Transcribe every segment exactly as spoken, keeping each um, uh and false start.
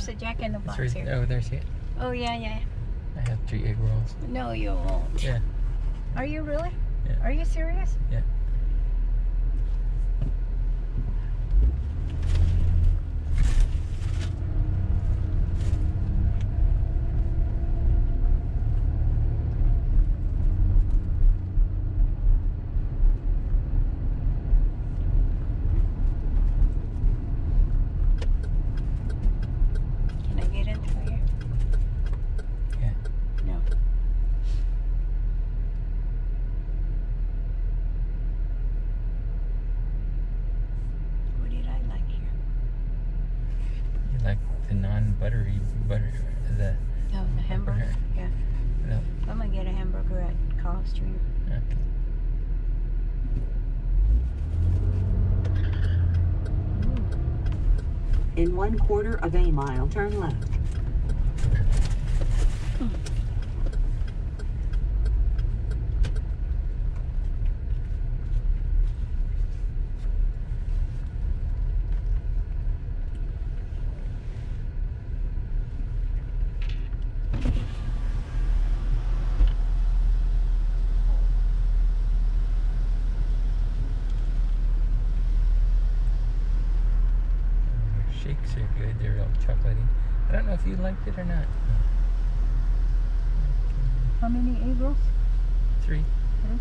Where's the Jack in the Box right, here? oh, there's it. Oh, yeah, yeah. I have three egg rolls. No, you won't. Yeah. Are you really? Yeah. Are you serious? Yeah. Can I get in through here? Yeah. No. What did I like here? You like the non-buttery butter, the Oh, the hamburger? burger. Yeah. No. I'm gonna get a hamburger at Carl Street. Okay. In one quarter of a mile, turn left. Shakes are good. They're all chocolatey. I don't know if you liked it or not. How many egg rolls? Three. Three.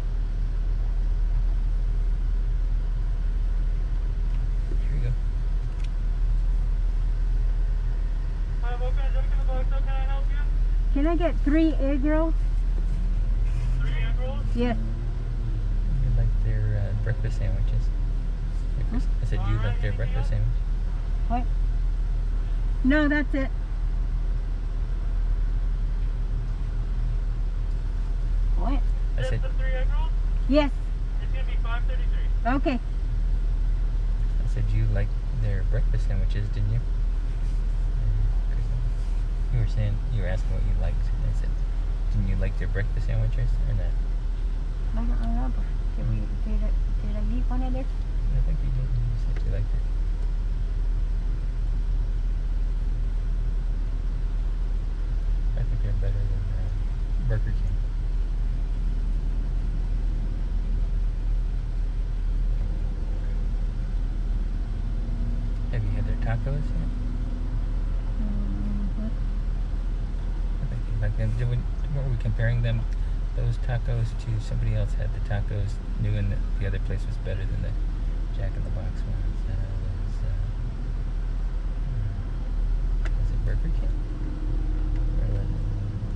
Here you go. Hi, welcome to Jack in the Box. How can I help you? Can I get three egg rolls? Three egg rolls? Yes. You like their uh, breakfast sandwiches. Breakfast. I said you like their breakfast sandwich. What? No, that's it. What? I Just said the three egg rolls? Yes. It's going to be five thirty-three. Okay. I said you like their breakfast sandwiches, didn't you? You were saying you were asking what you liked, and I said, didn't you like their breakfast sandwiches or not? I don't remember. Did we did it did I eat one of theirs? I think you did. You said you liked it. I think they're better than uh, Burger King. Have you had their tacos yet? Mm-hmm. I think you like them. Did we, were we comparing them, those tacos, to somebody else had the tacos new and the, the other place was better than the Jack in the Box ones? Uh, was, uh, was it Burger King? Or was it?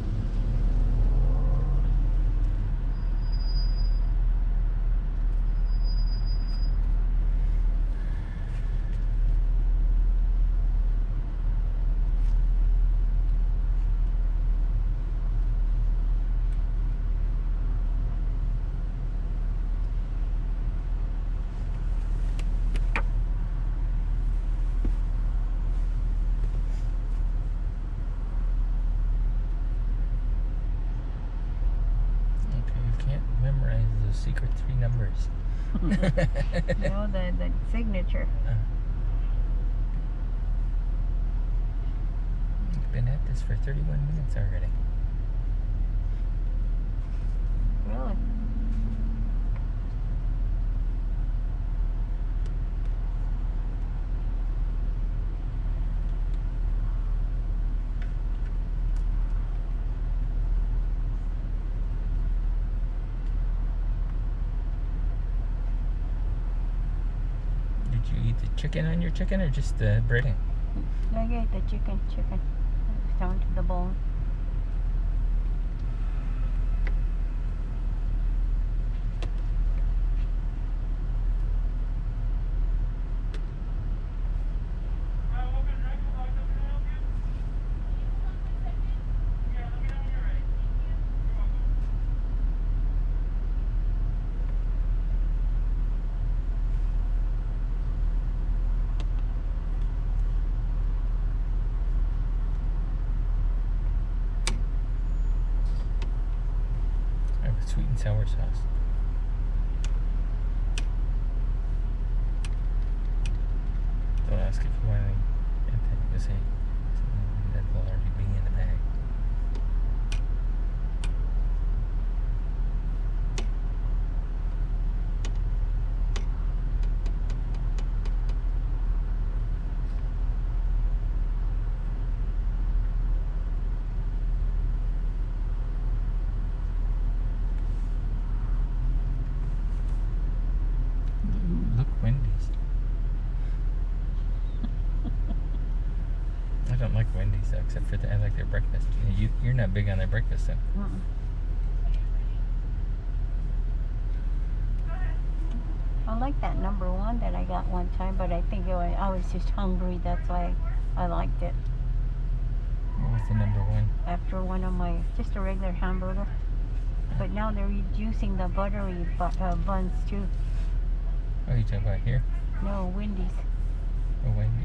Okay, you can't memorize those secret three numbers. No, the the signature. Uh, We've been at this for thirty-one minutes already. Really? Did you eat the chicken on your chicken or just the breading? I ate the chicken, chicken. It was down to the bone. Hi, welcome to Jack in the Box. How can I help you? Yeah, let me know when you're ready. You're welcome. I have a sweet and sour sauce. Don't ask if you want any. Anything. Just say, will already be in the bag. Look, Wendy's. I don't like Wendy's though, except for the, I like their breakfast. You, you're not big on their breakfast though. Mm-mm. I like that number one that I got one time, but I think it was, I was just hungry. That's why I liked it. What was the number one? After one of my, just a regular hamburger. But now they're reducing the buttery bu uh, buns too. Oh, you talking about here? No, Wendy's. Oh, Wendy.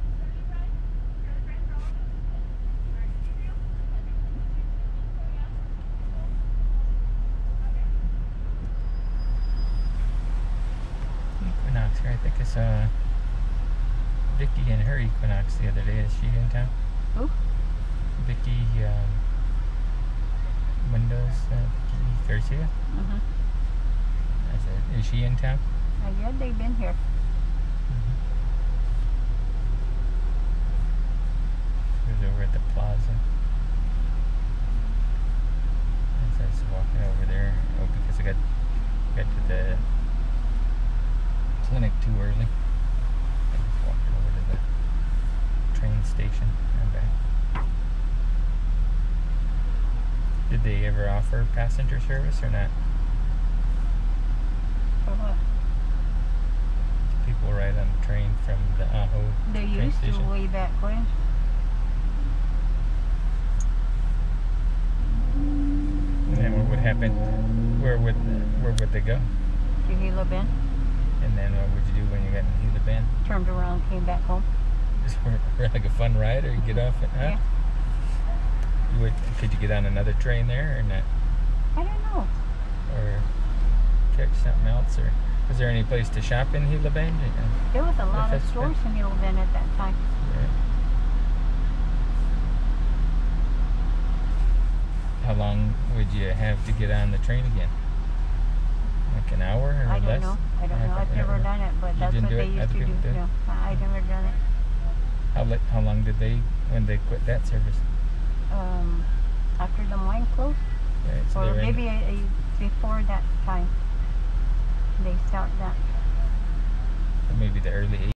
Equinox here. I think I saw Vicky and her Equinox the other day. Is she in town? Who? Vicky, um, Windows, uh, Vicky Garcia? Mm-hmm. I said, is she in town? Uh, yeah, they've been here. She was over at the plaza. As I was walking over there, oh, because I got got to the clinic too early. I was walking over to the train station and back. Did they ever offer passenger service or not? For what? People ride on the train from the Ajo They train used to station. way back when. And then what would happen? Where would where would they go? To Gila Bend. And then what would you do when you got in Gila Bend? Turned around, came back home. Just for, for like a fun ride, or you get off at, huh? Yeah. You would, could you get on another train there or not? I don't know. Or catch something else? Or was there any place to shop in Gila Bend? Yeah. There was a lot of Fest- stores in Gila Bend at that time. Yeah. How long would you have to get on the train again? Like an hour or I don't less? know. I don't know. thought- I've never done it, but You that's didn't what do they it? used Other to do. people did? No, I- I've never done it. How, li- how long did they, when they quit that service? Um, after the mine closed, Right, so or they were in- maybe a, a, before that time, they start that. maybe the early